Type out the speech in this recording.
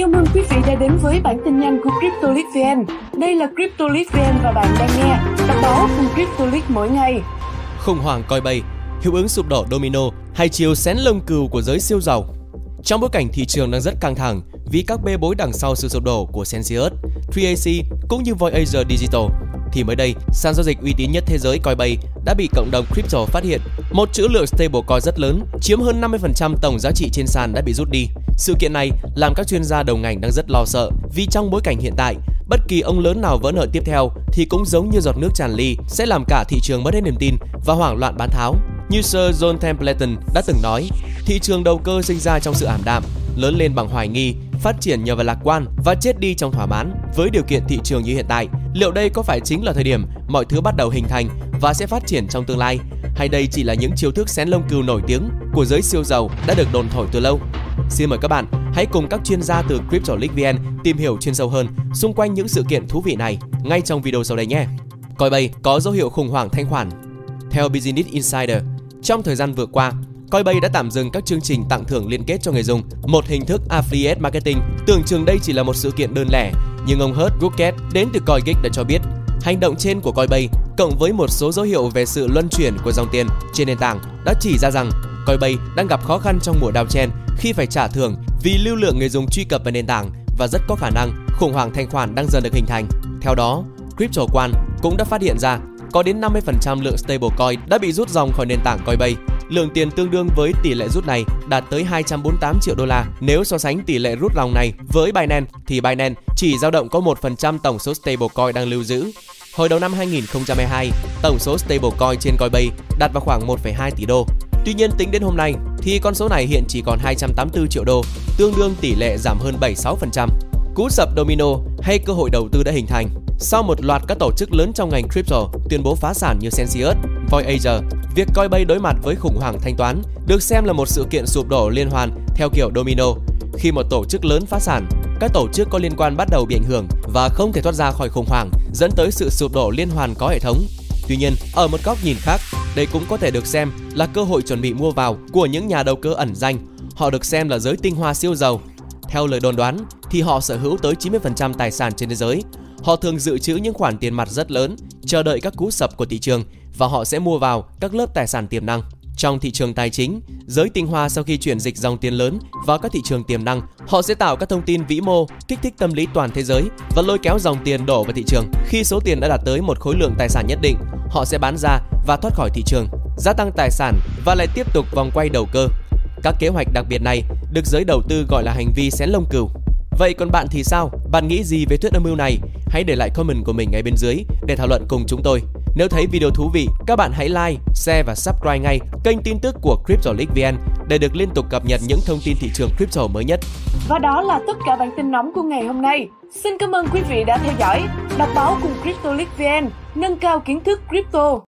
Chào mừng quý vị đã đến với bản tin nhanh của Cryptoleague VN. Đây là Cryptoleague VN và bạn đang nghe đọc báo cùng Cryptoleague mỗi ngày. Khủng hoảng Coinbase, hiệu ứng sụp đổ domino hay chiều xén lông cừu của giới siêu giàu. Trong bối cảnh thị trường đang rất căng thẳng vì các bê bối đằng sau sự sụp đổ của Celsius, 3AC cũng như Voyager Digital, thì mới đây, sàn giao dịch uy tín nhất thế giới Coinbase đã bị cộng đồng crypto phát hiện một trữ lượng stablecoin rất lớn, chiếm hơn 50% tổng giá trị trên sàn đã bị rút đi. Sự kiện này làm các chuyên gia đầu ngành đang rất lo sợ vì trong bối cảnh hiện tại, bất kỳ ông lớn nào vỡ nợ tiếp theo thì cũng giống như giọt nước tràn ly sẽ làm cả thị trường mất hết niềm tin và hoảng loạn bán tháo. Như Sir John Templeton đã từng nói, thị trường đầu cơ sinh ra trong sự ảm đạm, lớn lên bằng hoài nghi, phát triển nhờ vào lạc quan và chết đi trong thỏa mãn. Với điều kiện thị trường như hiện tại, liệu đây có phải chính là thời điểm mọi thứ bắt đầu hình thành và sẽ phát triển trong tương lai? Hay đây chỉ là những chiêu thức xén lông cừu nổi tiếng của giới siêu giàu đã được đồn thổi từ lâu? Xin mời các bạn hãy cùng các chuyên gia từ Cryptoleague VN tìm hiểu chuyên sâu hơn xung quanh những sự kiện thú vị này ngay trong video sau đây nhé. Coinbase có dấu hiệu khủng hoảng thanh khoản. Theo Business Insider, trong thời gian vừa qua, Coinbase đã tạm dừng các chương trình tặng thưởng liên kết cho người dùng, một hình thức affiliate marketing. Tưởng chừng đây chỉ là một sự kiện đơn lẻ, nhưng ông Hurt Gucket đến từ CoinGeek đã cho biết, hành động trên của Coinbase cộng với một số dấu hiệu về sự luân chuyển của dòng tiền trên nền tảng đã chỉ ra rằng Coinbase đang gặp khó khăn trong mùa downtrend khi phải trả thưởng vì lưu lượng người dùng truy cập vào nền tảng và rất có khả năng khủng hoảng thanh khoản đang dần được hình thành. Theo đó, CryptoQuant cũng đã phát hiện ra có đến 50% lượng stablecoin đã bị rút dòng khỏi nền tảng Coinbase. Lượng tiền tương đương với tỷ lệ rút này đạt tới 248 triệu đô la. Nếu so sánh tỷ lệ rút dòng này với Binance thì Binance chỉ dao động có 1% tổng số stablecoin đang lưu giữ. Hồi đầu năm 2022, tổng số stablecoin trên Coinbase đạt vào khoảng 1,2 tỷ đô. Tuy nhiên tính đến hôm nay thì con số này hiện chỉ còn 284 triệu đô, tương đương tỷ lệ giảm hơn 76%. Cú sập domino hay cơ hội đầu tư đã hình thành sau một loạt các tổ chức lớn trong ngành crypto tuyên bố phá sản như Celsius, Voyager. Việc Coinbase đối mặt với khủng hoảng thanh toán được xem là một sự kiện sụp đổ liên hoàn theo kiểu domino. Khi một tổ chức lớn phá sản, các tổ chức có liên quan bắt đầu bị ảnh hưởng và không thể thoát ra khỏi khủng hoảng, dẫn tới sự sụp đổ liên hoàn có hệ thống. Tuy nhiên, ở một góc nhìn khác, đây cũng có thể được xem là cơ hội chuẩn bị mua vào của những nhà đầu cơ ẩn danh. Họ được xem là giới tinh hoa siêu giàu. Theo lời đồn đoán, thì họ sở hữu tới 90% tài sản trên thế giới. Họ thường dự trữ những khoản tiền mặt rất lớn, chờ đợi các cú sập của thị trường và họ sẽ mua vào các lớp tài sản tiềm năng. Trong thị trường tài chính, giới tinh hoa sau khi chuyển dịch dòng tiền lớn vào các thị trường tiềm năng, họ sẽ tạo các thông tin vĩ mô, kích thích tâm lý toàn thế giới và lôi kéo dòng tiền đổ vào thị trường. Khi số tiền đã đạt tới một khối lượng tài sản nhất định, họ sẽ bán ra và thoát khỏi thị trường, gia tăng tài sản và lại tiếp tục vòng quay đầu cơ. Các kế hoạch đặc biệt này được giới đầu tư gọi là hành vi xén lông cừu. Vậy còn bạn thì sao? Bạn nghĩ gì về thuyết âm mưu này? Hãy để lại comment của mình ngay bên dưới để thảo luận cùng chúng tôi. Nếu thấy video thú vị, các bạn hãy like, share và subscribe ngay kênh tin tức của Cryptoleague VN để được liên tục cập nhật những thông tin thị trường crypto mới nhất. Và đó là tất cả bản tin nóng của ngày hôm nay. Xin cảm ơn quý vị đã theo dõi. Đọc báo cùng Cryptoleague VN, nâng cao kiến thức crypto.